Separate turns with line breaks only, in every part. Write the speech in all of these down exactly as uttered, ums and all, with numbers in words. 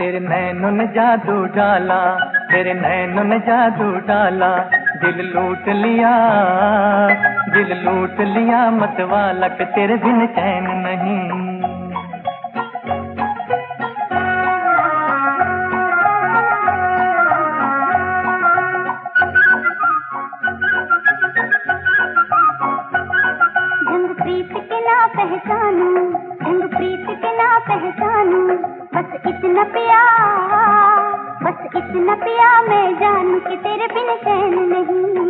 तेरे नैनों ने जादू डाला, तेरे नैनों ने जादू डाला, दिल लूट लिया, दिल लूट लिया मतवाला के तेरे बिन चैन नहीं।
ढंग प्रीत के ना पहचानू, ढंग प्रीत के ना पहचानू, बस इतना पिया, बस इतना पिया मैं जानू कि तेरे बिन चैन नहीं।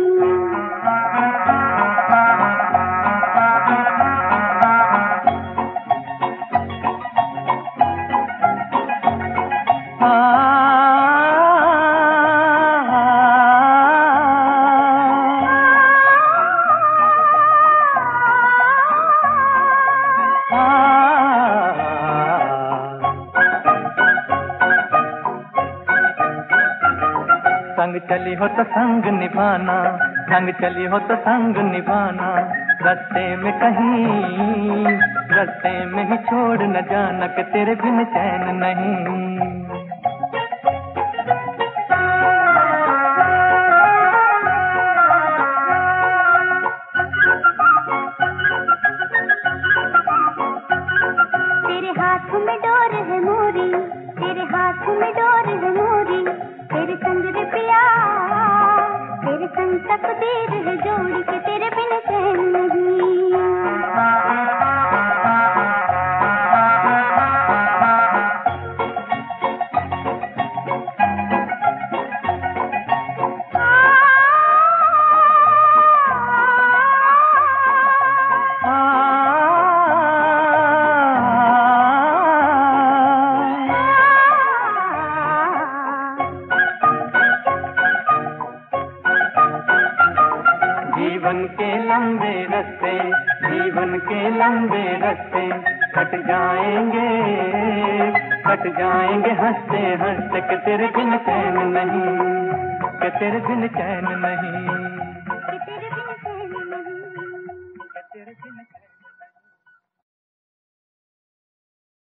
संग चली हो तो संग निभाना, संग चली हो तो संग निभाना, रास्ते में कहीं, रास्ते में ही छोड़ न जाना कि तेरे बिन चैन नहीं।
तेरे हाथ में डोर है मोरी, तेरे हाथ में डोर है मोरी, तेरे संग रे पिया, तेरे संग तकदीर है जोड़ी के तेरे बिन चैन नहीं।
जीवन के लंबे रास्ते, जीवन के लंबे रास्ते कट जाएंगे, कट जाएंगे हंसते हंसते कि तेरे बिन चैन नहीं, कि तेरे बिन चैन नहीं।